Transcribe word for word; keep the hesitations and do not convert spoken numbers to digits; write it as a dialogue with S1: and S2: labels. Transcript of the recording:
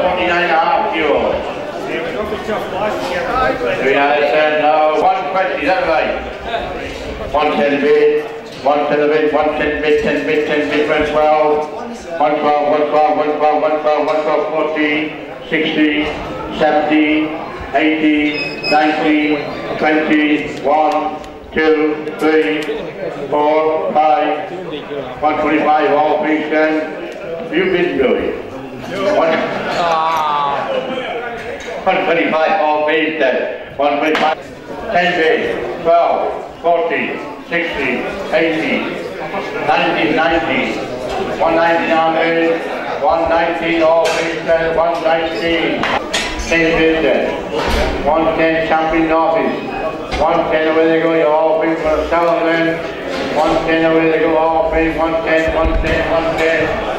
S1: forty-nine and a half kilos. Three out of ten now. one twenty, is that right? one ten bid, one ten bid, one ten bid, ten bid, ten bid, one twelve, one twelve, one twelve, one twelve, one twelve, one twelve, fourteen, sixteen, seventeen, eighteen, nineteen, twenty, one, two, three, four, five, one twenty-five, all three ten. You bid, Billy. One, one twenty-five, all bid, ten. one twenty-five, ten bid, twelve, fourteen, sixteen, eighteen, nineteen, nineteen, one ninety-nine, one nineteen, all bid, ten, one nineteen. ten bid, ten. one ten, champion office. one ten away they go, you all bid for Sullivan. one ten away they go, all bid, one ten, one ten, one ten.